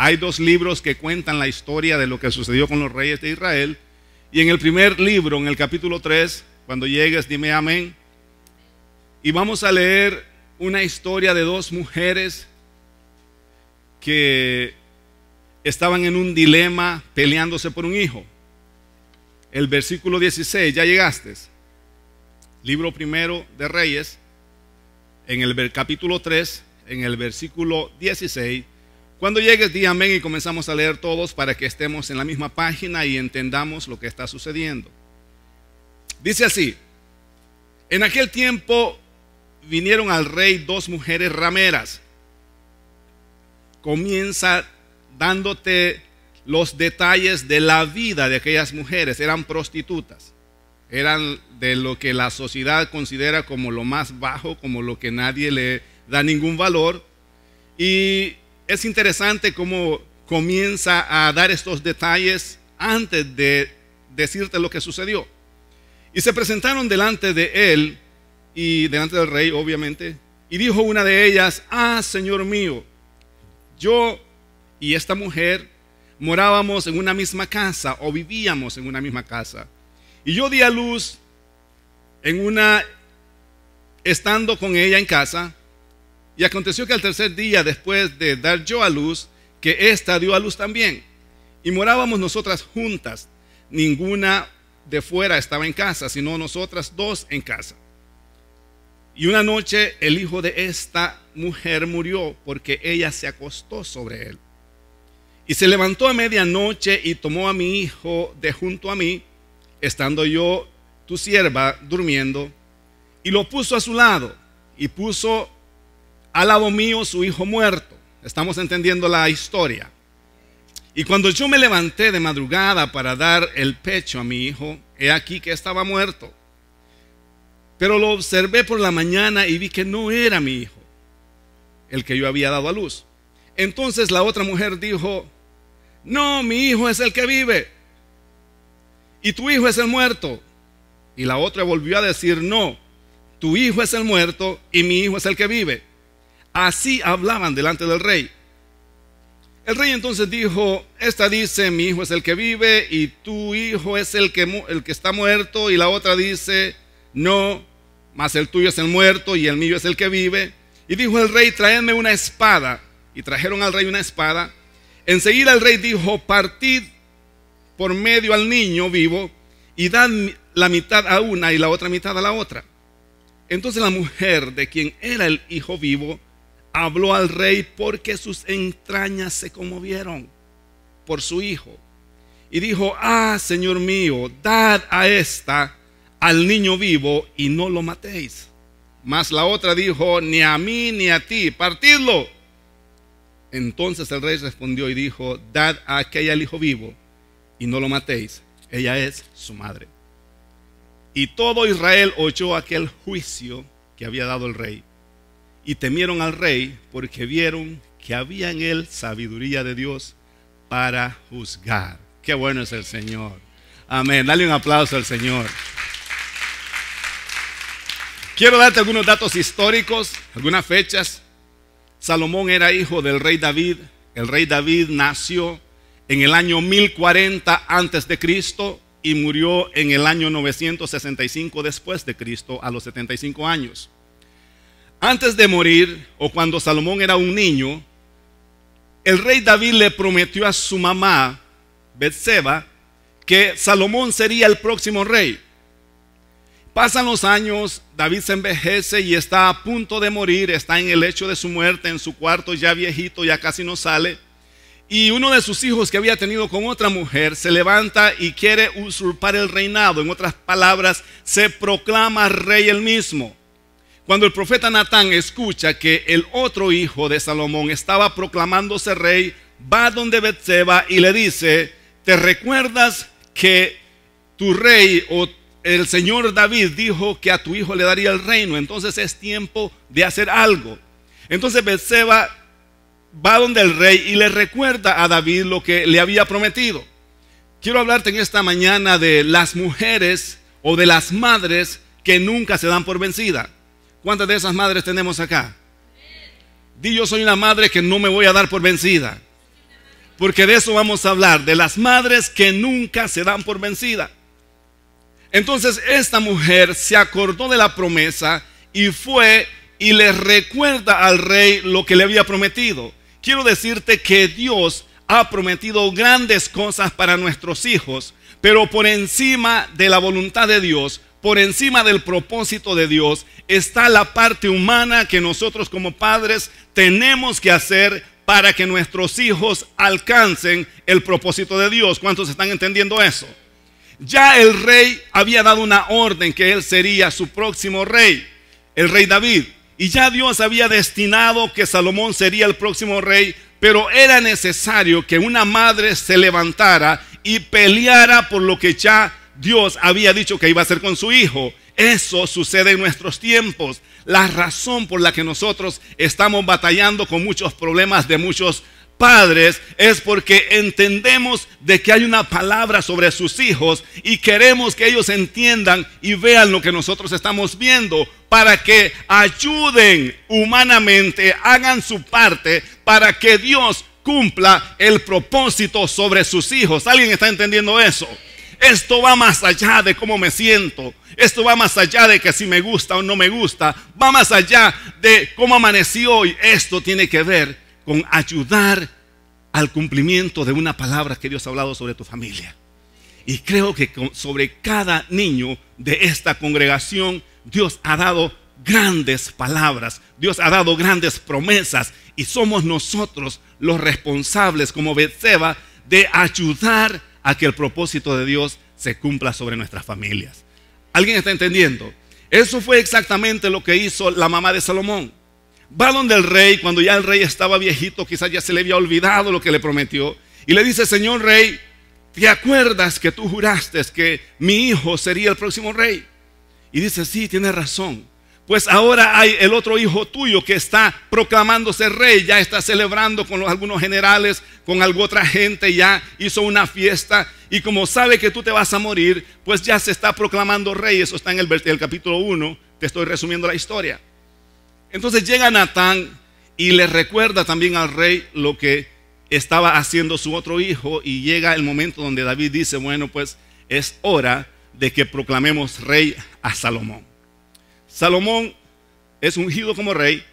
Hay dos libros que cuentan la historia de lo que sucedió con los reyes de Israel. Y en el primer libro, en el capítulo 3, cuando llegues, dime amén. Y vamos a leer una historia de dos mujeres que estaban en un dilema peleándose por un hijo. El versículo 16, ¿ya llegaste? Libro primero de Reyes, en el capítulo 3, en el versículo 16. Cuando llegues, di amén y comenzamos a leer todos para que estemos en la misma página y entendamos lo que está sucediendo. Dice así: en aquel tiempo vinieron al rey dos mujeres rameras. Comienza dándote los detalles de la vida de aquellas mujeres. Eran prostitutas, eran de lo que la sociedad considera como lo más bajo, como lo que nadie le da ningún valor. Y es interesante cómo comienza a dar estos detalles antes de decirte lo que sucedió. Y se presentaron delante de él y delante del rey, obviamente, y dijo una de ellas: ah, señor mío, yo y esta mujer morábamos en una misma casa, o vivíamos en una misma casa, y yo di a luz estando con ella en casa. Y aconteció que al tercer día, después de dar yo a luz, que ésta dio a luz también. Y morábamos nosotras juntas. Ninguna de fuera estaba en casa, sino nosotras dos en casa. Y una noche el hijo de esta mujer murió, porque ella se acostó sobre él. Y se levantó a medianoche y tomó a mi hijo de junto a mí, estando yo, tu sierva, durmiendo, y lo puso a su lado, y puso al lado mío su hijo muerto. Estamos entendiendo la historia. Y cuando yo me levanté de madrugada para dar el pecho a mi hijo, he aquí que estaba muerto. Pero lo observé por la mañana y vi que no era mi hijo, el que yo había dado a luz. Entonces la otra mujer dijo: no, mi hijo es el que vive, y tu hijo es el muerto. Y la otra volvió a decir: no, tu hijo es el muerto y mi hijo es el que vive. Así hablaban delante del rey. El rey entonces dijo: esta dice: mi hijo es el que vive y tu hijo es el que está muerto. Y la otra dice: no, mas el tuyo es el muerto y el mío es el que vive. Y dijo el rey: traedme una espada. Y trajeron al rey una espada. Enseguida el rey dijo: partid por medio al niño vivo y dad la mitad a una y la otra mitad a la otra. Entonces la mujer de quien era el hijo vivo habló al rey, porque sus entrañas se conmovieron por su hijo. Y dijo: ah, señor mío, dad a esta al niño vivo y no lo matéis. Mas la otra dijo: ni a mí ni a ti, partidlo. Entonces el rey respondió y dijo: dad a aquella al hijo vivo y no lo matéis, ella es su madre. Y todo Israel oyó aquel juicio que había dado el rey, y temieron al rey, porque vieron que había en él sabiduría de Dios para juzgar. Qué bueno es el Señor. Amén. Dale un aplauso al Señor. Quiero darte algunos datos históricos, algunas fechas. Salomón era hijo del rey David. El rey David nació en el año 1040 antes de Cristo y murió en el año 965 después de Cristo, a los 75 años. Antes de morir, o cuando Salomón era un niño, el rey David le prometió a su mamá, Betseba, que Salomón sería el próximo rey. Pasan los años, David se envejece y está a punto de morir, está en el lecho de su muerte, en su cuarto ya viejito, ya casi no sale. Y uno de sus hijos que había tenido con otra mujer se levanta y quiere usurpar el reinado. En otras palabras, se proclama rey él mismo. Cuando el profeta Natán escucha que el otro hijo de Salomón estaba proclamándose rey, va donde Betseba y le dice: ¿te recuerdas que tu rey o el señor David dijo que a tu hijo le daría el reino? Entonces es tiempo de hacer algo. Entonces Betseba va donde el rey y le recuerda a David lo que le había prometido. Quiero hablarte en esta mañana de las mujeres o de las madres que nunca se dan por vencida. ¿Cuántas de esas madres tenemos acá? Di: yo soy una madre que no me voy a dar por vencida. porque de eso vamos a hablar, de las madres que nunca se dan por vencida. Entonces esta mujer se acordó de la promesa y fue y le recuerda al rey lo que le había prometido. Quiero decirte que Dios ha prometido grandes cosas para nuestros hijos, pero por encima de la voluntad de Dios, por encima del propósito de Dios, está la parte humana que nosotros como padres tenemos que hacer para que nuestros hijos alcancen el propósito de Dios. ¿Cuántos están entendiendo eso? Ya el rey había dado una orden que él sería su próximo rey, el rey David. Y ya Dios había destinado que Salomón sería el próximo rey, pero era necesario que una madre se levantara y peleara por lo que ya Dios había dicho que iba a hacer con su hijo. Eso sucede en nuestros tiempos. La razón por la que nosotros estamos batallando con muchos problemas de muchos padres es porque entendemos de que hay una palabra sobre sus hijos y queremos que ellos entiendan y vean lo que nosotros estamos viendo para que ayuden humanamente, hagan su parte para que Dios cumpla el propósito sobre sus hijos. ¿Alguien está entendiendo eso? Esto va más allá de cómo me siento. Esto va más allá de que si me gusta o no me gusta. Va más allá de cómo amanecí hoy. Esto tiene que ver con ayudar al cumplimiento de una palabra que Dios ha hablado sobre tu familia. Y creo que sobre cada niño de esta congregación Dios ha dado grandes palabras. Dios ha dado grandes promesas. Y somos nosotros los responsables como Betseba de ayudar a que el propósito de Dios se cumpla sobre nuestras familias. ¿Alguien está entendiendo? Eso fue exactamente lo que hizo la mamá de Salomón. Va donde el rey, cuando ya el rey estaba viejito, quizás ya se le había olvidado lo que le prometió, y le dice: señor rey, ¿te acuerdas que tú juraste que mi hijo sería el próximo rey? Y dice: sí, tienes razón. Pues ahora hay el otro hijo tuyo que está proclamándose rey, ya está celebrando con algunos generales, con alguna otra gente, ya hizo una fiesta, y como sabe que tú te vas a morir, pues ya se está proclamando rey. Eso está en el capítulo 1, te estoy resumiendo la historia. Entonces llega Natán y le recuerda también al rey lo que estaba haciendo su otro hijo, y llega el momento donde David dice: bueno, pues es hora de que proclamemos rey a Salomón. Salomón es ungido como rey,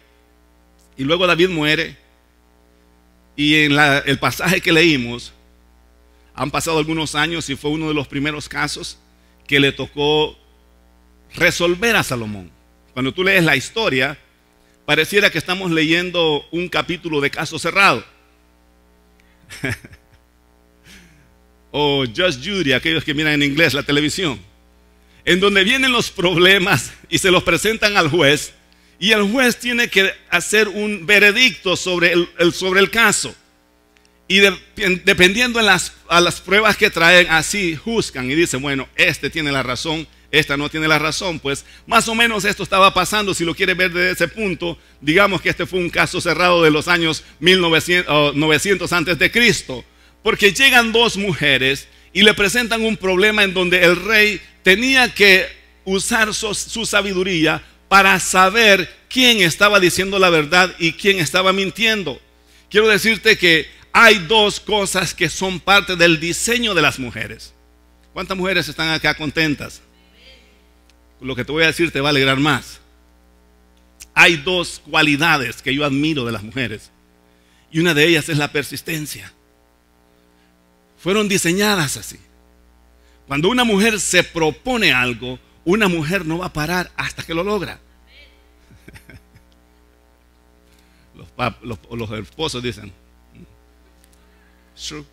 y luego David muere, y en el pasaje que leímos, han pasado algunos años y fue uno de los primeros casos que le tocó resolver a Salomón. Cuando tú lees la historia, pareciera que estamos leyendo un capítulo de Caso Cerrado o Just Judy, aquellos que miran en inglés la televisión, en donde vienen los problemas y se los presentan al juez, y el juez tiene que hacer un veredicto sobre el caso, y dependiendo a las pruebas que traen, así juzgan y dicen: bueno, este tiene la razón, esta no tiene la razón. Pues más o menos esto estaba pasando. Si lo quieres ver desde ese punto, digamos que este fue un caso cerrado de los años 900 antes de Cristo, porque llegan dos mujeres y le presentan un problema en donde el rey tenía que usar su sabiduría para saber quién estaba diciendo la verdad y quién estaba mintiendo. Quiero decirte que hay dos cosas que son parte del diseño de las mujeres. ¿Cuántas mujeres están acá contentas? Lo que te voy a decir te va a alegrar más. Hay dos cualidades que yo admiro de las mujeres, y una de ellas es la persistencia. Fueron diseñadas así. Cuando una mujer se propone algo, una mujer no va a parar hasta que lo logra. Los esposos dicen: true.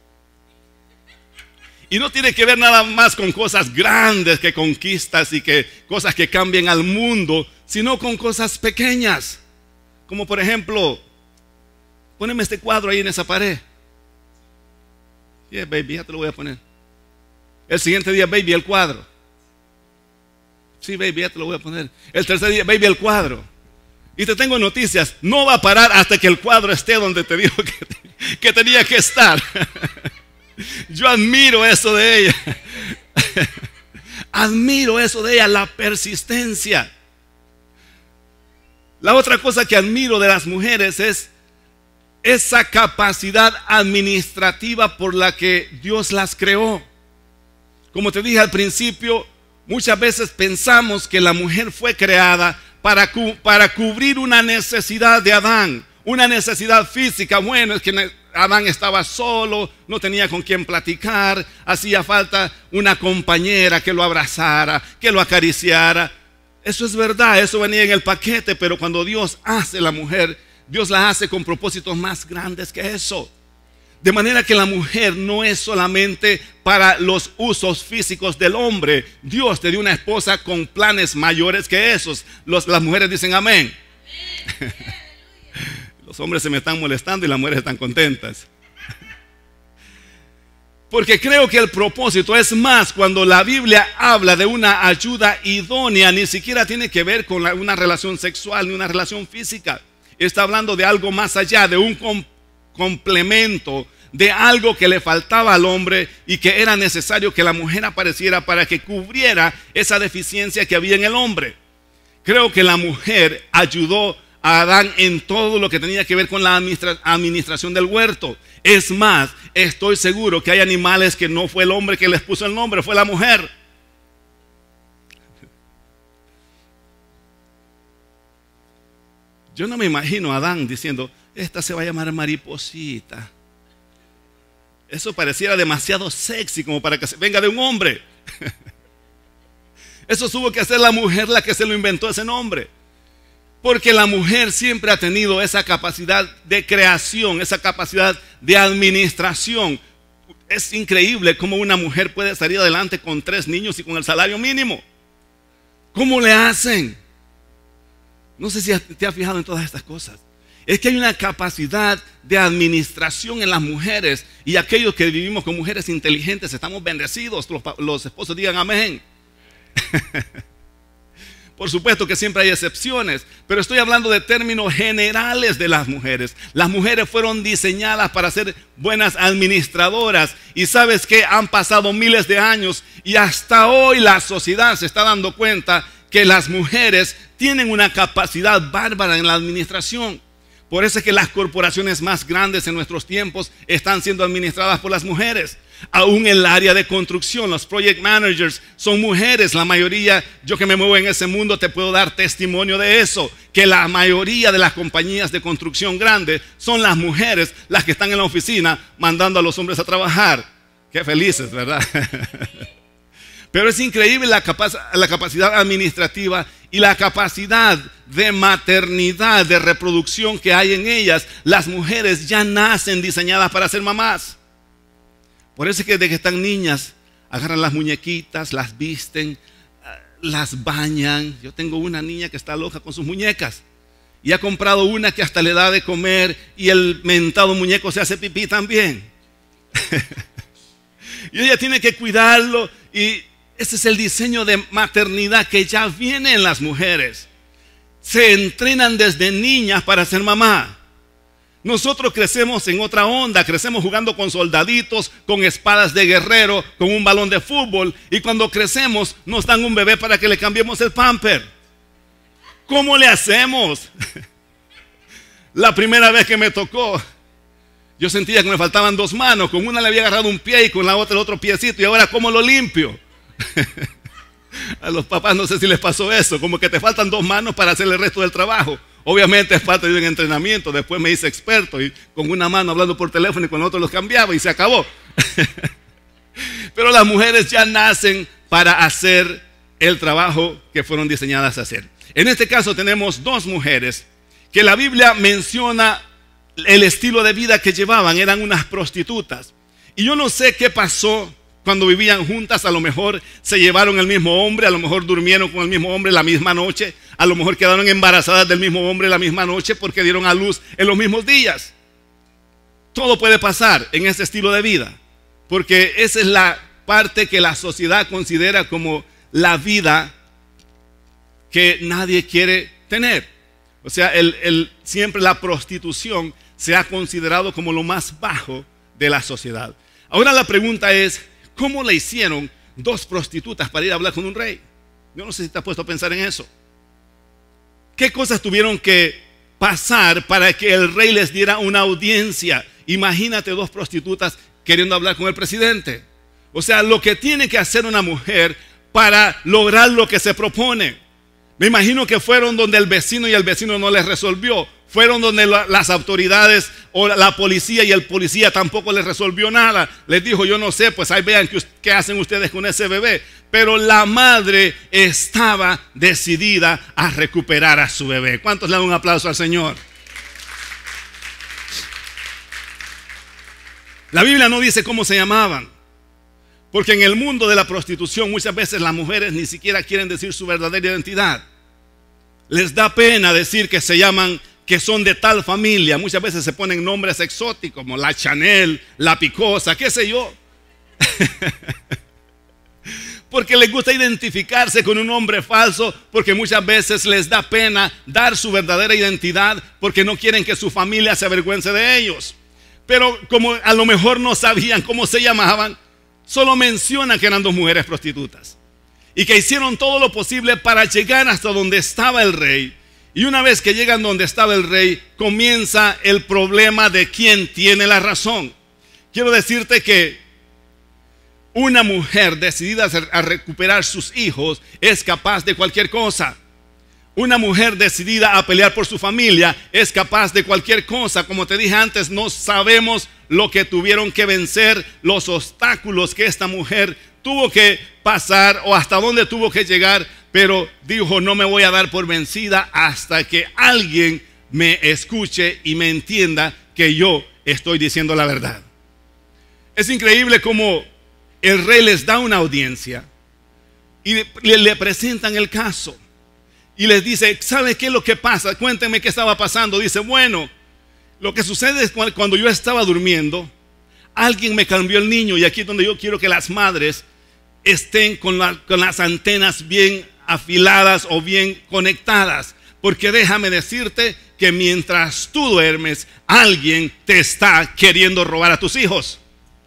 Y no tiene que ver nada más con cosas grandes, que conquistas y que cosas que cambien al mundo, sino con cosas pequeñas. Como por ejemplo, poneme este cuadro ahí en esa pared. Yeah, baby, ya te lo voy a poner. El siguiente día: baby, el cuadro. Sí, baby, ya te lo voy a poner. El tercer día: baby, el cuadro. Y te tengo noticias: no va a parar hasta que el cuadro esté donde te dijo que tenía que estar. Yo admiro eso de ella. Admiro eso de ella, la persistencia. La otra cosa que admiro de las mujeres es esa capacidad administrativa por la que Dios las creó. Como te dije al principio, muchas veces pensamos que la mujer fue creada para cubrir una necesidad de Adán, una necesidad física. Bueno, es que Adán estaba solo, no tenía con quién platicar, hacía falta una compañera que lo abrazara, que lo acariciara. Eso es verdad, eso venía en el paquete, pero cuando Dios hace la mujer, Dios la hace con propósitos más grandes que eso. De manera que la mujer no es solamente para los usos físicos del hombre. Dios te dio una esposa con planes mayores que esos. Las mujeres dicen amén. Los hombres se me están molestando y las mujeres están contentas. Porque creo que el propósito es más. Cuando la Biblia habla de una ayuda idónea, ni siquiera tiene que ver con una relación sexual ni una relación física. Está hablando de algo más allá, de un complemento, de algo que le faltaba al hombre y que era necesario que la mujer apareciera para que cubriera esa deficiencia que había en el hombre. Creo que la mujer ayudó a Adán en todo lo que tenía que ver con la administración del huerto. Es más, estoy seguro que hay animales que no fue el hombre que les puso el nombre, fue la mujer. Yo no me imagino a Adán diciendo, esta se va a llamar Mariposita. Eso pareciera demasiado sexy como para que venga de un hombre. Eso tuvo que hacer la mujer la que se lo inventó ese nombre. Porque la mujer siempre ha tenido esa capacidad de creación, esa capacidad de administración. Es increíble cómo una mujer puede salir adelante con 3 niños y con el salario mínimo. ¿Cómo le hacen? No sé si te has fijado en todas estas cosas. Es que hay una capacidad de administración en las mujeres. Y aquellos que vivimos con mujeres inteligentes estamos bendecidos. Los esposos digan amén. Por supuesto que siempre hay excepciones, pero estoy hablando de términos generales de las mujeres. Las mujeres fueron diseñadas para ser buenas administradoras. Y sabes que han pasado miles de años y hasta hoy la sociedad se está dando cuenta que las mujeres tienen una capacidad bárbara en la administración. Por eso es que las corporaciones más grandes en nuestros tiempos están siendo administradas por las mujeres. Aún en el área de construcción, los project managers son mujeres. La mayoría, yo que me muevo en ese mundo, te puedo dar testimonio de eso. Que la mayoría de las compañías de construcción grandes son las mujeres las que están en la oficina mandando a los hombres a trabajar. Qué felices, ¿verdad? Pero es increíble la capacidad administrativa y la capacidad de maternidad, de reproducción que hay en ellas. Las mujeres ya nacen diseñadas para ser mamás. Por eso es que desde que están niñas, agarran las muñequitas, las visten, las bañan. Yo tengo una niña que está loca con sus muñecas. Y ha comprado una que hasta le da de comer y el mentado muñeco se hace pipí también. Y ella tiene que cuidarlo y ese es el diseño de maternidad que ya viene en las mujeres. Se entrenan desde niñas para ser mamá. Nosotros crecemos en otra onda, crecemos jugando con soldaditos, con espadas de guerrero, con un balón de fútbol. Y cuando crecemos nos dan un bebé para que le cambiemos el pamper. ¿Cómo le hacemos? La primera vez que me tocó, yo sentía que me faltaban 2 manos. Con una le había agarrado un pie y con la otra el otro piecito. Y ahora, ¿cómo lo limpio? A los papás no sé si les pasó eso, como que te faltan 2 manos para hacer el resto del trabajo. Obviamente es parte de un entrenamiento. Después me hice experto y con una mano hablando por teléfono y con la otra los cambiaba y se acabó. Pero las mujeres ya nacen para hacer el trabajo que fueron diseñadas a hacer. En este caso tenemos 2 mujeres que la Biblia menciona el estilo de vida que llevaban. Eran unas prostitutas. Y yo no sé qué pasó cuando vivían juntas. A lo mejor se llevaron el mismo hombre, a lo mejor durmieron con el mismo hombre la misma noche, a lo mejor quedaron embarazadas del mismo hombre la misma noche porque dieron a luz en los mismos días. Todo puede pasar en ese estilo de vida, porque esa es la parte que la sociedad considera como la vida que nadie quiere tener. O sea, siempre la prostitución se ha considerado como lo más bajo de la sociedad. Ahora la pregunta es, ¿cómo le hicieron 2 prostitutas para ir a hablar con un rey? Yo no sé si te has puesto a pensar en eso. ¿Qué cosas tuvieron que pasar para que el rey les diera una audiencia. Imagínate 2 prostitutas queriendo hablar con el presidente. O sea, lo que tiene que hacer una mujer para lograr lo que se propone. Me imagino que fueron donde el vecino y el vecino no les resolvió. Fueron donde las autoridades o la policía y el policía tampoco les resolvió nada. Les dijo, yo no sé, pues ahí vean qué hacen ustedes con ese bebé. Pero la madre estaba decidida a recuperar a su bebé. ¿Cuántos le dan un aplauso al Señor? La Biblia no dice cómo se llamaban. Porque en el mundo de la prostitución muchas veces las mujeres ni siquiera quieren decir su verdadera identidad. Les da pena decir que se llaman, que son de tal familia. Muchas veces se ponen nombres exóticos como la Chanel, la Picosa, qué sé yo. Porque les gusta identificarse con un nombre falso, porque muchas veces les da pena dar su verdadera identidad, porque no quieren que su familia se avergüence de ellos. Pero como a lo mejor no sabían cómo se llamaban, solo mencionan que eran 2 mujeres prostitutas y que hicieron todo lo posible para llegar hasta donde estaba el rey. Y una vez que llegan donde estaba el rey, comienza el problema de quién tiene la razón. Quiero decirte que una mujer decidida a recuperar sus hijos es capaz de cualquier cosa. Una mujer decidida a pelear por su familia es capaz de cualquier cosa. Como te dije antes, no sabemos lo que tuvieron que vencer, los obstáculos que esta mujer tuvo que pasar o hasta dónde tuvo que llegar, pero dijo, no me voy a dar por vencida hasta que alguien me escuche y me entienda que yo estoy diciendo la verdad. Es increíble cómo el rey les da una audiencia y le presentan el caso. Y les dice, ¿sabe qué es lo que pasa? Cuéntenme qué estaba pasando. Dice, bueno, lo que sucede es cuando yo estaba durmiendo, alguien me cambió el niño. Y aquí es donde yo quiero que las madres estén con las antenas bien afiladas o bien conectadas. Porque déjame decirte que mientras tú duermes, alguien te está queriendo robar a tus hijos.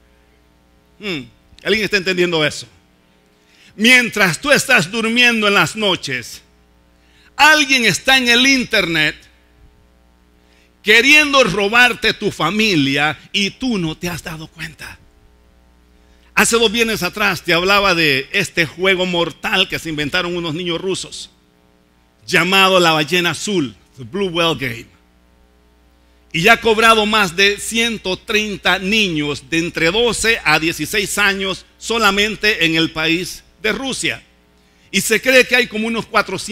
¿Alguien está entendiendo eso? Mientras tú estás durmiendo en las noches, alguien está en el internet queriendo robarte tu familia y tú no te has dado cuenta. Hace 2 viernes atrás te hablaba de este juego mortal que se inventaron unos niños rusos llamado la ballena azul, the Blue Whale Game. Y ya ha cobrado más de 130 niños de entre 12 a 16 años solamente en el país de Rusia. Y se cree que hay como unos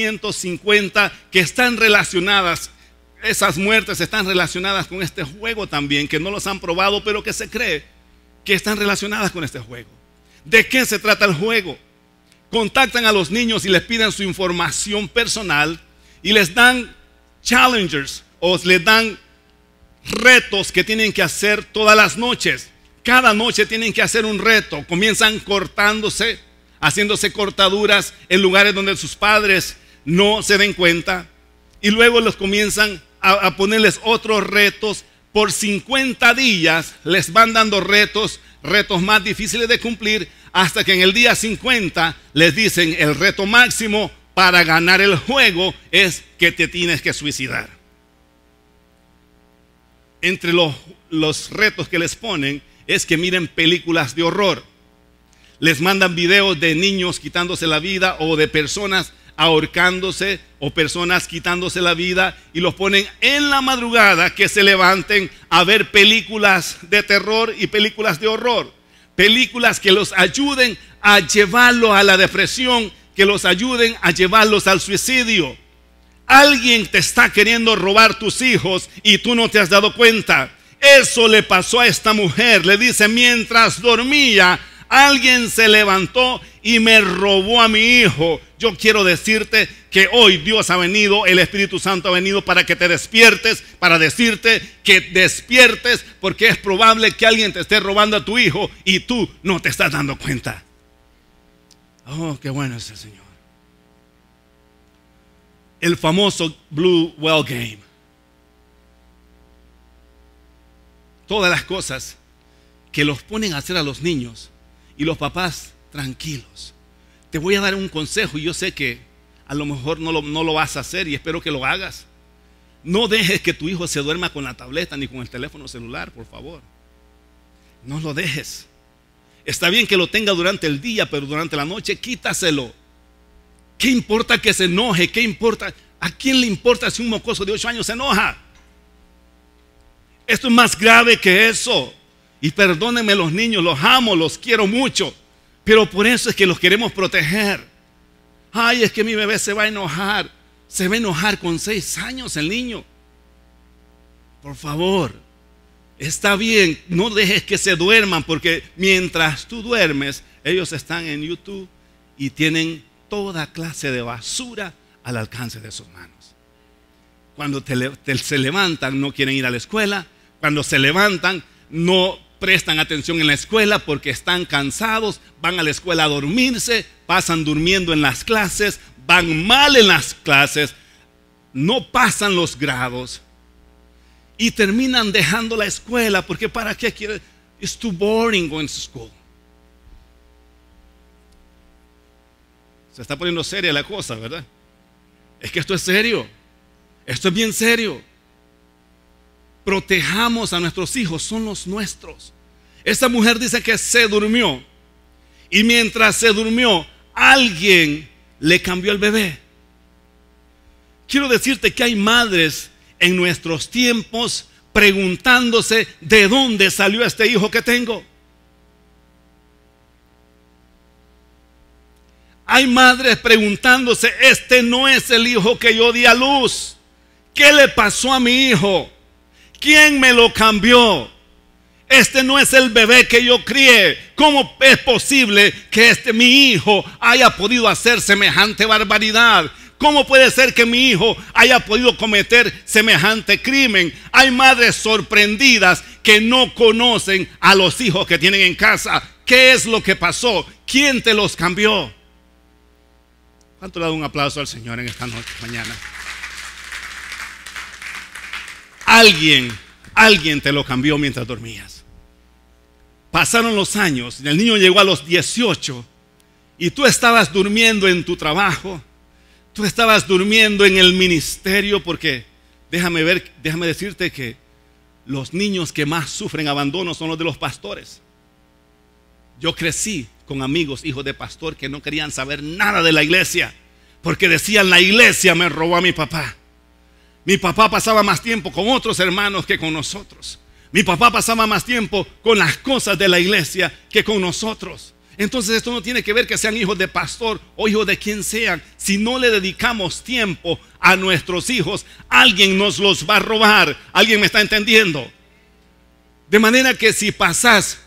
450 que están relacionadas. Esas muertes están relacionadas con este juego también, que no los han probado, pero que se cree que están relacionadas con este juego. ¿De qué se trata el juego? Contactan a los niños y les piden su información personal y les dan challengers o les dan retos que tienen que hacer todas las noches. Cada noche tienen que hacer un reto. Comienzan cortándose, haciéndose cortaduras en lugares donde sus padres no se den cuenta, y luego los comienzan a ponerles otros retos. Por 50 días les van dando retos más difíciles de cumplir, hasta que en el día 50 les dicen el reto máximo para ganar el juego es que te tienes que suicidar. Entre los retos que les ponen es que miren películas de horror. Les mandan videos de niños quitándose la vida o de personas ahorcándose o personas quitándose la vida, y los ponen en la madrugada que se levanten a ver películas de terror y películas de horror. Películas que los ayuden a llevarlos a la depresión, que los ayuden a llevarlos al suicidio. Alguien te está queriendo robar tus hijos y tú no te has dado cuenta. Eso le pasó a esta mujer. Le dice, mientras dormía, alguien se levantó y me robó a mi hijo. Yo quiero decirte que hoy Dios ha venido, el Espíritu Santo ha venido para que te despiertes, para decirte que despiertes, porque es probable que alguien te esté robando a tu hijo y tú no te estás dando cuenta. Oh, qué bueno es el Señor. El famoso Blue Whale Game. Todas las cosas que los ponen a hacer a los niños y los papás tranquilos. Te voy a dar un consejo y yo sé que a lo mejor no lo vas a hacer y espero que lo hagas. No dejes que tu hijo se duerma con la tableta ni con el teléfono celular, por favor. No lo dejes. Está bien que lo tenga durante el día, pero durante la noche quítaselo. ¿Qué importa que se enoje? ¿Qué importa? ¿A quién le importa si un mocoso de 8 años se enoja? Esto es más grave que eso. Y perdónenme los niños, los amo, los quiero mucho, pero por eso es que los queremos proteger. Ay, es que mi bebé se va a enojar. Se va a enojar con 6 años el niño. Por favor, está bien, no dejes que se duerman, porque mientras tú duermes, ellos están en YouTube y tienen toda clase de basura al alcance de sus manos. Cuando se levantan, no quieren ir a la escuela. Cuando se levantan, no prestan atención en la escuela porque están cansados. Van a la escuela a dormirse, pasan durmiendo en las clases, van mal en las clases, no pasan los grados y terminan dejando la escuela porque ¿para qué quieren? It's too boring going to school. Se está poniendo seria la cosa, ¿verdad? Es que esto es serio. Esto es bien serio. Protejamos a nuestros hijos, son los nuestros. Esta mujer dice que se durmió y mientras se durmió, alguien le cambió el bebé. Quiero decirte que hay madres en nuestros tiempos preguntándose de dónde salió este hijo que tengo. Hay madres preguntándose, este no es el hijo que yo di a luz. ¿Qué le pasó a mi hijo? ¿Quién me lo cambió? Este no es el bebé que yo crié. ¿Cómo es posible que mi hijo haya podido hacer semejante barbaridad? ¿Cómo puede ser que mi hijo haya podido cometer semejante crimen? Hay madres sorprendidas que no conocen a los hijos que tienen en casa. ¿Qué es lo que pasó? ¿Quién te los cambió? ¿Cuánto le da un aplauso al Señor en esta noche, mañana? Alguien te lo cambió mientras dormías. Pasaron los años, el niño llegó a los 18 y tú estabas durmiendo en tu trabajo, tú estabas durmiendo en el ministerio, porque déjame decirte que los niños que más sufren abandono son los de los pastores. Yo crecí con amigos, hijos de pastor, que no querían saber nada de la iglesia, porque decían, la iglesia me robó a mi papá. Mi papá pasaba más tiempo con otros hermanos que con nosotros. Mi papá pasaba más tiempo con las cosas de la iglesia que con nosotros. Entonces esto no tiene que ver que sean hijos de pastor o hijos de quien sean. Si no le dedicamos tiempo a nuestros hijos, alguien nos los va a robar. ¿Alguien me está entendiendo? De manera que si pasas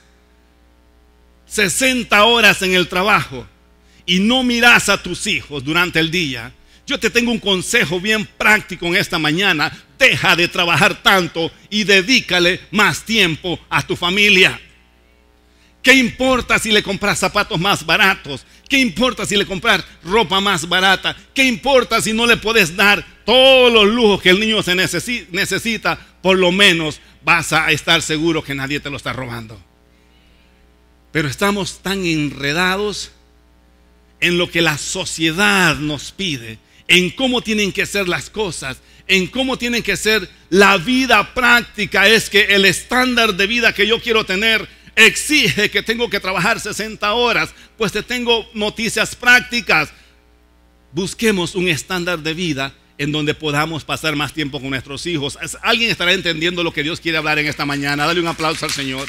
60 horas en el trabajo y no miras a tus hijos durante el día, yo te tengo un consejo bien práctico en esta mañana. Deja de trabajar tanto y dedícale más tiempo a tu familia. ¿Qué importa si le compras zapatos más baratos? ¿Qué importa si le compras ropa más barata? ¿Qué importa si no le puedes dar todos los lujos que el niño necesita? Por lo menos vas a estar seguro que nadie te lo está robando. Pero estamos tan enredados en lo que la sociedad nos pide, en cómo tienen que ser las cosas, en cómo tienen que ser la vida práctica. Es que el estándar de vida que yo quiero tener exige que tengo que trabajar 60 horas. Pues te tengo noticias prácticas. Busquemos un estándar de vida en donde podamos pasar más tiempo con nuestros hijos. ¿Alguien estará entendiendo lo que Dios quiere hablar en esta mañana? Dale un aplauso al Señor.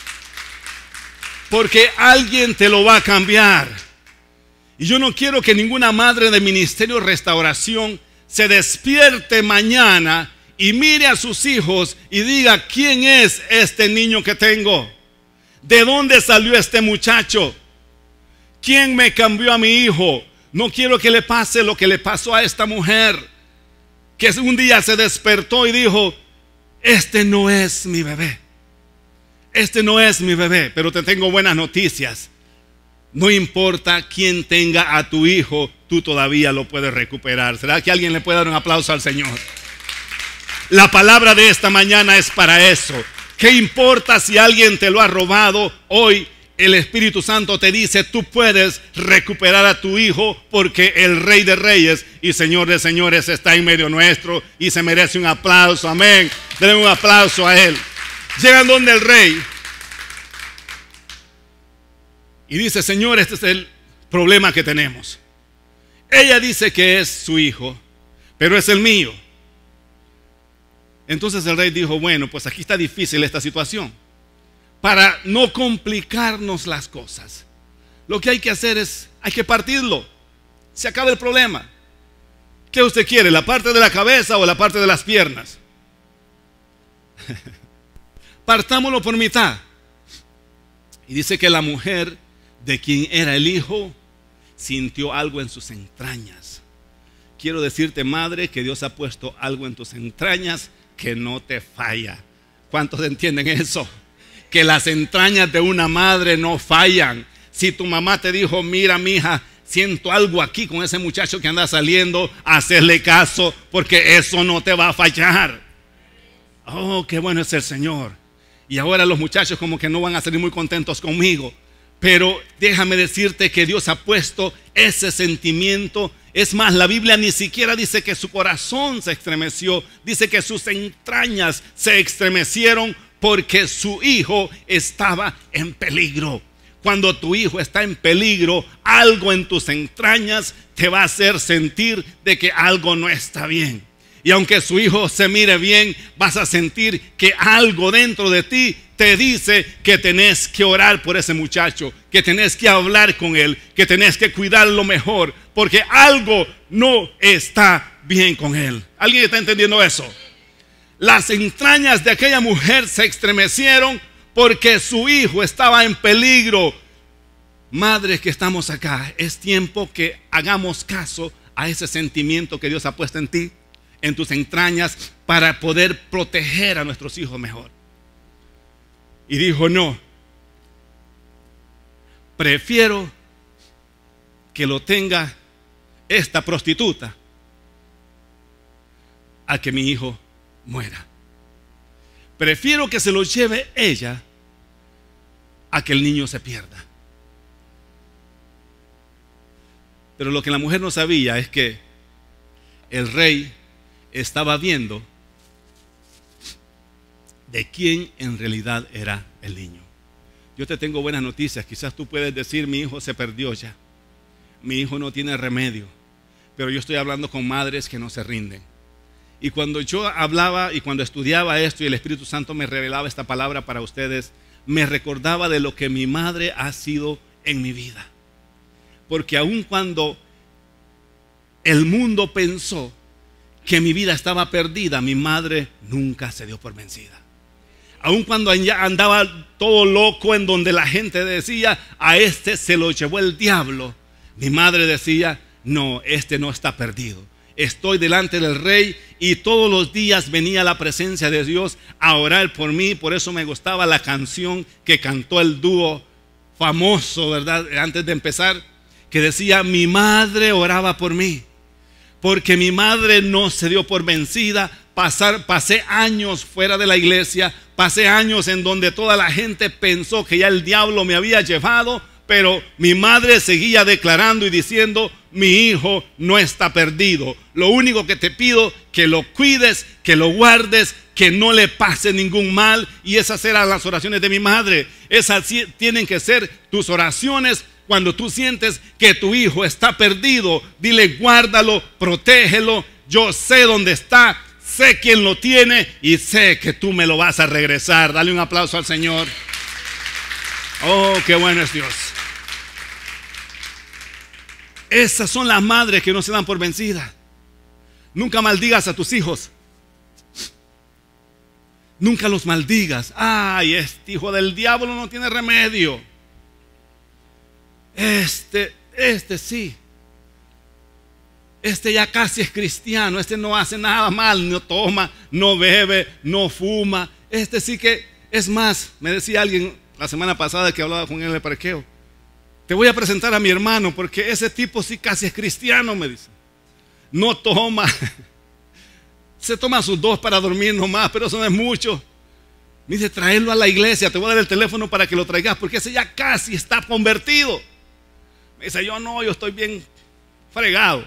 Porque alguien te lo va a cambiar. Y yo no quiero que ninguna madre de Ministerio Restauración se despierte mañana y mire a sus hijos y diga, ¿quién es este niño que tengo? ¿De dónde salió este muchacho? ¿Quién me cambió a mi hijo? No quiero que le pase lo que le pasó a esta mujer, que un día se despertó y dijo, este no es mi bebé. Este no es mi bebé. Pero te tengo buenas noticias. No importa quién tenga a tu hijo, tú todavía lo puedes recuperar. ¿Será que alguien le puede dar un aplauso al Señor? La palabra de esta mañana es para eso. ¿Qué importa si alguien te lo ha robado? Hoy el Espíritu Santo te dice, tú puedes recuperar a tu hijo porque el Rey de Reyes y Señor de Señores está en medio nuestro y se merece un aplauso. Amén. Denle un aplauso a él. Llegan donde el rey y dice, Señor, este es el problema que tenemos. Ella dice que es su hijo, pero es el mío. Entonces el rey dijo, bueno, pues aquí está difícil esta situación. Para no complicarnos las cosas, lo que hay que hacer es, hay que partirlo. Se acaba el problema. ¿Qué usted quiere? ¿La parte de la cabeza o la parte de las piernas? Partámoslo por mitad. Y dice que la mujer de quien era el hijo sintió algo en sus entrañas. Quiero decirte, madre, que Dios ha puesto algo en tus entrañas que no te falla. ¿Cuántos entienden eso? Que las entrañas de una madre no fallan. Si tu mamá te dijo, mira, mija, siento algo aquí con ese muchacho que anda saliendo, hacerle caso, porque eso no te va a fallar. Oh, qué bueno es el Señor. Y ahora los muchachos como que no van a salir muy contentos conmigo, pero déjame decirte que Dios ha puesto ese sentimiento. Es más, la Biblia ni siquiera dice que su corazón se estremeció, dice que sus entrañas se estremecieron porque su hijo estaba en peligro. Cuando tu hijo está en peligro, algo en tus entrañas te va a hacer sentir de que algo no está bien. Y aunque su hijo se mire bien, vas a sentir que algo dentro de ti te dice que tenés que orar por ese muchacho, que tenés que hablar con él, que tenés que cuidarlo mejor, porque algo no está bien con él. ¿Alguien está entendiendo eso? Las entrañas de aquella mujer se estremecieron porque su hijo estaba en peligro. Madres que estamos acá, es tiempo que hagamos caso a ese sentimiento que Dios ha puesto en ti, en tus entrañas, para poder proteger a nuestros hijos mejor. Y dijo, no, prefiero que lo tenga esta prostituta a que mi hijo muera. Prefiero que se lo lleve ella a que el niño se pierda. Pero lo que la mujer no sabía es que el rey estaba viendo de quién en realidad era el niño. Yo te tengo buenas noticias. Quizás tú puedes decir, mi hijo se perdió ya, mi hijo no tiene remedio. Pero yo estoy hablando con madres que no se rinden. Y cuando yo hablaba y cuando estudiaba esto y el Espíritu Santo me revelaba esta palabra para ustedes, me recordaba de lo que mi madre ha sido en mi vida. Porque aun cuando el mundo pensó que mi vida estaba perdida, mi madre nunca se dio por vencida. Aun cuando andaba todo loco, en donde la gente decía, a este se lo llevó el diablo, mi madre decía, no, este no está perdido. Estoy delante del rey y todos los días venía a la presencia de Dios a orar por mí. Por eso me gustaba la canción que cantó el dúo famoso, ¿verdad? Antes de empezar, que decía, mi madre oraba por mí, porque mi madre no se dio por vencida. Pasé años fuera de la iglesia, pasé años en donde toda la gente pensó que ya el diablo me había llevado, pero mi madre seguía declarando y diciendo, mi hijo no está perdido. Lo único que te pido, que lo cuides, que lo guardes, que no le pase ningún mal. Y esas eran las oraciones de mi madre. Esas tienen que ser tus oraciones cuando tú sientes que tu hijo está perdido. Dile, guárdalo, protégelo. Yo sé dónde está, sé quién lo tiene y sé que tú me lo vas a regresar. Dale un aplauso al Señor. Oh, qué bueno es Dios. Esas son las madres que no se dan por vencidas. Nunca maldigas a tus hijos. Nunca los maldigas. Ay, este hijo del diablo no tiene remedio. Este sí. Este ya casi es cristiano. Este no hace nada mal. No toma, no bebe, no fuma. Este sí que, es más, me decía alguien la semana pasada que hablaba con él en el parqueo, te voy a presentar a mi hermano porque ese tipo sí casi es cristiano, me dice. No toma. Se toma sus 2 para dormir nomás, pero eso no es mucho. Me dice, tráelo a la iglesia, te voy a dar el teléfono para que lo traigas, porque ese ya casi está convertido. Me dice, yo estoy bien fregado.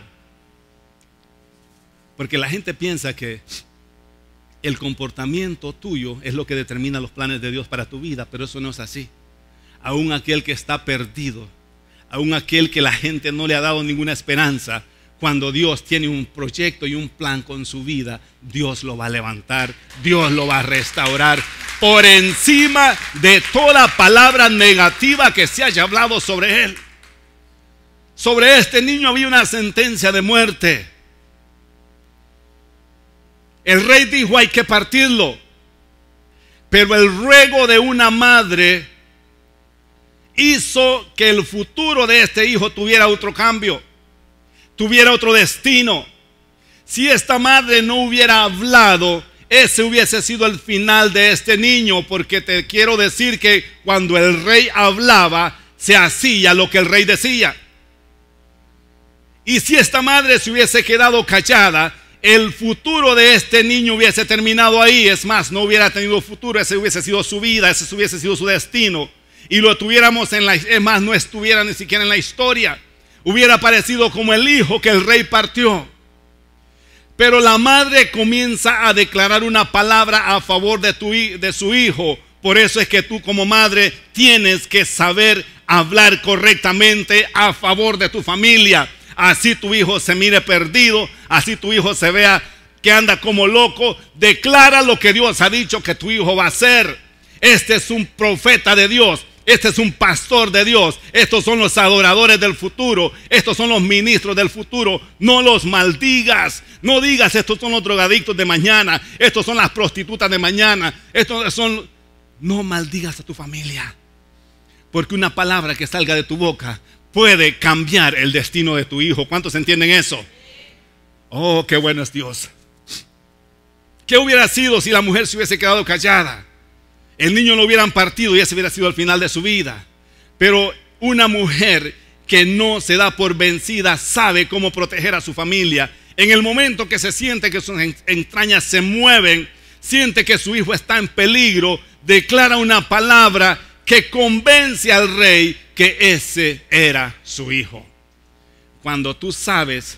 Porque la gente piensa que el comportamiento tuyo es lo que determina los planes de Dios para tu vida, pero eso no es así. Aún aquel que está perdido, aún aquel que la gente no le ha dado ninguna esperanza, cuando Dios tiene un proyecto y un plan con su vida, Dios lo va a levantar, Dios lo va a restaurar, por encima de toda palabra negativa que se haya hablado sobre él. Sobre este niño había una sentencia de muerte. El rey dijo, hay que partirlo. Pero el ruego de una madre hizo que el futuro de este hijo tuviera otro cambio, tuviera otro destino. Si esta madre no hubiera hablado, ese hubiese sido el final de este niño, porque te quiero decir que cuando el rey hablaba, se hacía lo que el rey decía. Y si esta madre se hubiese quedado callada, el futuro de este niño hubiese terminado ahí. Es más, no hubiera tenido futuro, ese hubiese sido su vida, ese hubiese sido su destino. Y lo tuviéramos es más, no estuviera ni siquiera en la historia. Hubiera aparecido como el hijo que el rey partió. Pero la madre comienza a declarar una palabra a favor de su hijo. Por eso es que tú como madre tienes que saber hablar correctamente a favor de tu familia. Así tu hijo se mire perdido, así tu hijo se vea que anda como loco. Declara lo que Dios ha dicho que tu hijo va a hacer. Este es un profeta de Dios. Este es un pastor de Dios. Estos son los adoradores del futuro. Estos son los ministros del futuro. No los maldigas. No digas, estos son los drogadictos de mañana. Estos son las prostitutas de mañana. No maldigas a tu familia. Porque una palabra que salga de tu boca puede cambiar el destino de tu hijo. ¿Cuántos entienden eso? Oh, qué bueno es Dios. ¿Qué hubiera sido si la mujer se hubiese quedado callada? El niño lo hubieran partido y ese hubiera sido el final de su vida. Pero una mujer que no se da por vencida sabe cómo proteger a su familia. En el momento que se siente que sus entrañas se mueven, siente que su hijo está en peligro, declara una palabra que convence al rey que ese era su hijo. Cuando tú sabes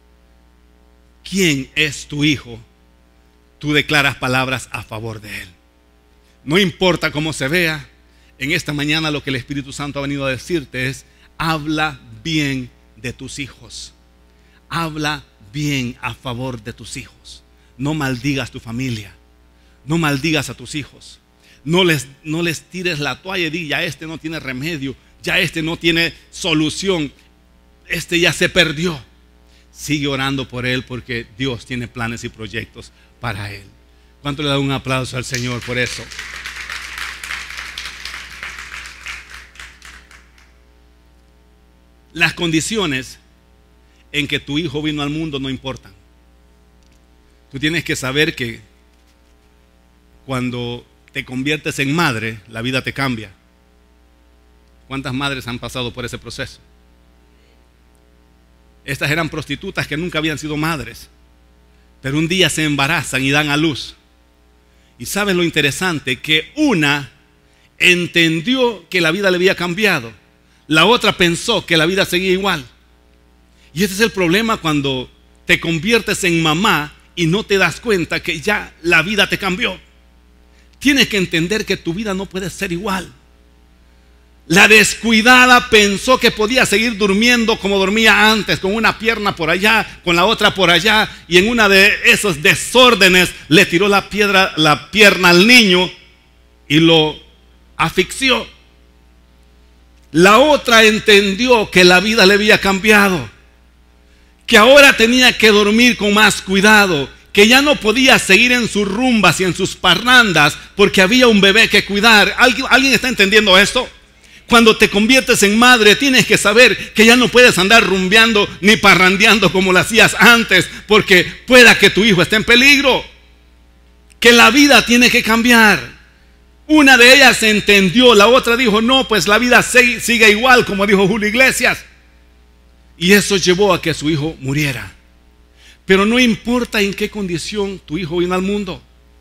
quién es tu hijo, tú declaras palabras a favor de él. No importa cómo se vea. En esta mañana lo que el Espíritu Santo ha venido a decirte es: habla bien de tus hijos. Habla bien a favor de tus hijos. No maldigas tu familia. No maldigas a tus hijos. No les tires la toalla y di, ya este no tiene remedio, ya este no tiene solución, este ya se perdió. Sigue orando por él, porque Dios tiene planes y proyectos para él. ¿Cuánto le da un aplauso al Señor por eso? Las condiciones en que tu hijo vino al mundo no importan. Tú tienes que saber que cuando te conviertes en madre, la vida te cambia. ¿Cuántas madres han pasado por ese proceso? Estas eran prostitutas que nunca habían sido madres, pero un día se embarazan y dan a luz. Y ¿saben lo interesante? Que una entendió que la vida le había cambiado, la otra pensó que la vida seguía igual. Y ese es el problema cuando te conviertes en mamá y no te das cuenta que ya la vida te cambió. Tienes que entender que tu vida no puede ser igual. La descuidada pensó que podía seguir durmiendo como dormía antes, con una pierna por allá, con la otra por allá, y en una de esos desórdenes le tiró la pierna al niño y lo asfixió. La otra entendió que la vida le había cambiado, que ahora tenía que dormir con más cuidado, que ya no podía seguir en sus rumbas y en sus parrandas porque había un bebé que cuidar. ¿Alguien está entendiendo esto? Cuando te conviertes en madre, tienes que saber que ya no puedes andar rumbeando ni parrandeando como lo hacías antes, porque pueda que tu hijo esté en peligro, que la vida tiene que cambiar. Una de ellas entendió, la otra dijo, no, pues la vida sigue igual, como dijo Julio Iglesias. Y eso llevó a que su hijo muriera. Pero no importa en qué condición tu hijo vino al mundo,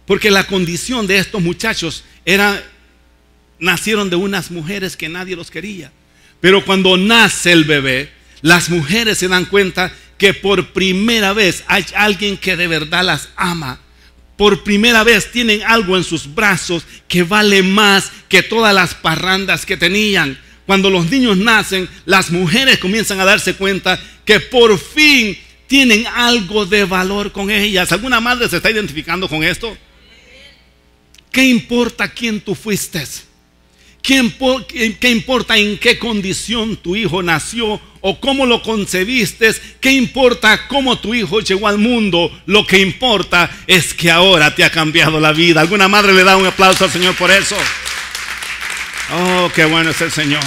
Porque la condición de estos muchachos nacieron de unas mujeres que nadie los quería. Pero cuando nace el bebé, las mujeres se dan cuenta que por primera vez hay alguien que de verdad las ama. Por primera vez tienen algo en sus brazos que vale más que todas las parrandas que tenían. Cuando los niños nacen, las mujeres comienzan a darse cuenta que por fin tienen algo de valor con ellas. ¿Alguna madre se está identificando con esto? ¿Qué importa quién tú fuiste? ¿Qué importa en qué condición tu hijo nació o cómo lo concebiste? ¿Qué importa cómo tu hijo llegó al mundo? Lo que importa es que ahora te ha cambiado la vida. ¿Alguna madre le da un aplauso al Señor por eso? Oh, qué bueno es el Señor.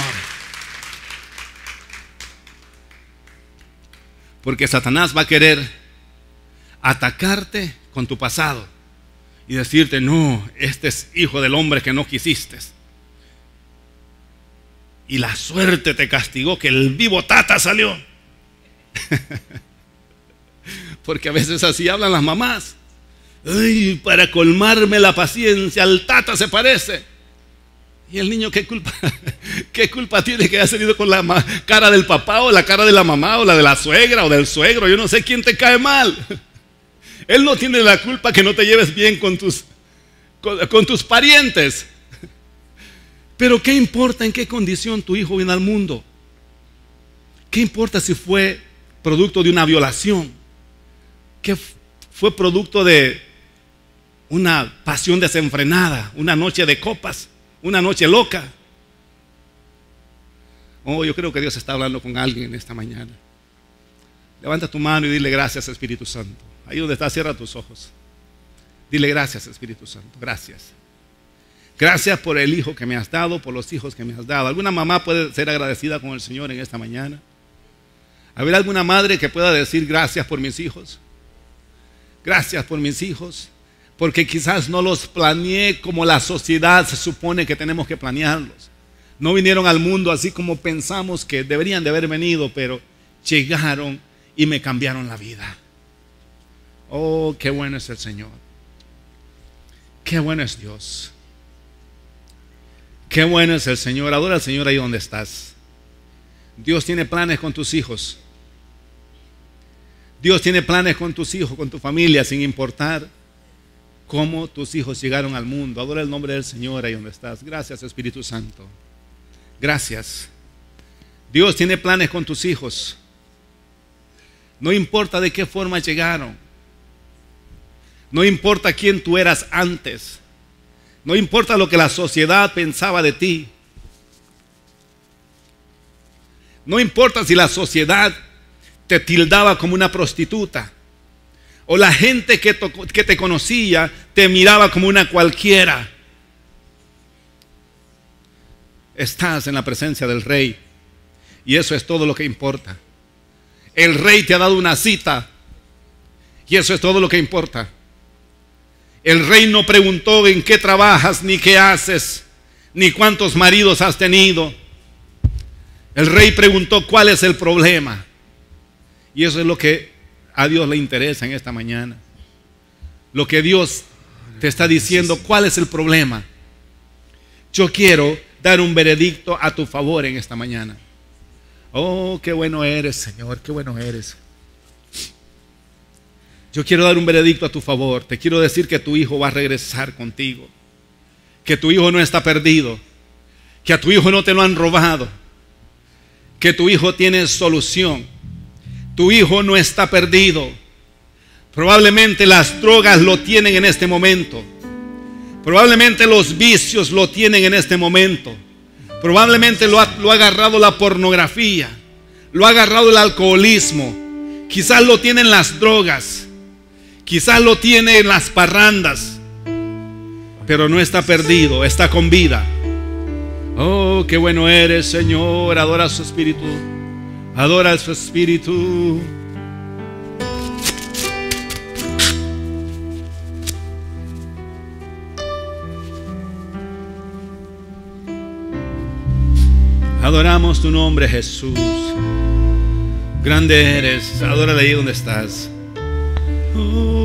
Porque Satanás va a querer atacarte con tu pasado y decirte: no, este es hijo del hombre que no quisiste. Y la suerte te castigó que el vivo tata salió. Porque a veces así hablan las mamás. Ay, para colmarme la paciencia, al tata se parece. Y el niño, ¿qué culpa tiene que haya salido con la cara del papá o la cara de la mamá o la de la suegra o del suegro? Yo no sé quién te cae mal. Él no tiene la culpa que no te lleves bien con tus parientes. Pero ¿qué importa en qué condición tu hijo viene al mundo? ¿Qué importa si fue producto de una violación? ¿Qué fue producto de una pasión desenfrenada? Una noche de copas, una noche loca. Oh, yo creo que Dios está hablando con alguien en esta mañana. Levanta tu mano y dile: gracias, Espíritu Santo. Ahí donde estás, cierra tus ojos. Dile: gracias, Espíritu Santo, gracias. Gracias por el hijo que me has dado, por los hijos que me has dado. ¿Alguna mamá puede ser agradecida con el Señor en esta mañana? ¿Habrá alguna madre que pueda decir: gracias por mis hijos? Gracias por mis hijos, porque quizás no los planeé como la sociedad se supone que tenemos que planearlos. No vinieron al mundo así como pensamos que deberían de haber venido, pero llegaron y me cambiaron la vida. Oh, qué bueno es el Señor. Qué bueno es Dios. Qué bueno es el Señor. Adora al Señor ahí donde estás. Dios tiene planes con tus hijos. Dios tiene planes con tus hijos, con tu familia, sin importar cómo tus hijos llegaron al mundo. Adora el nombre del Señor ahí donde estás. Gracias, Espíritu Santo. Gracias. Dios tiene planes con tus hijos. No importa de qué forma llegaron. No importa quién tú eras antes. No importa lo que la sociedad pensaba de ti. No importa si la sociedad te tildaba como una prostituta, o la gente que te conocía te miraba como una cualquiera. Estás en la presencia del Rey, y eso es todo lo que importa. El Rey te ha dado una cita, y eso es todo lo que importa. El Rey no preguntó en qué trabajas, ni qué haces, ni cuántos maridos has tenido. El Rey preguntó: ¿cuál es el problema? Y eso es lo que a Dios le interesa en esta mañana. Lo que Dios te está diciendo: ¿cuál es el problema? Yo quiero dar un veredicto a tu favor en esta mañana. Oh, qué bueno eres, Señor, qué bueno eres. Yo quiero dar un veredicto a tu favor. Te quiero decir que tu hijo va a regresar contigo, que tu hijo no está perdido, que a tu hijo no te lo han robado, que tu hijo tiene solución. Tu hijo no está perdido. Probablemente las drogas lo tienen en este momento. Probablemente los vicios lo tienen en este momento. Probablemente lo ha agarrado la pornografía, lo ha agarrado el alcoholismo. Quizás lo tienen las drogas, quizás lo tiene en las parrandas, pero no está perdido, está con vida. Oh, qué bueno eres, Señor. Adora a su Espíritu. Adora a su Espíritu. Adoramos tu nombre, Jesús. Grande eres. Adórale ahí donde estás. Oh.